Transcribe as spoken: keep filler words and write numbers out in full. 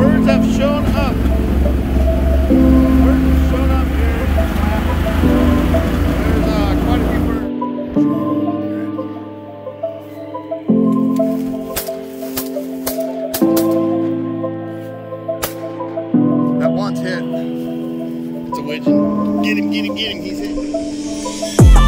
birds have shown up. Birds have shown up here. There's uh, quite a few birds. That one's hit. It's a widgeon. Get him, get him, get him. He's hit.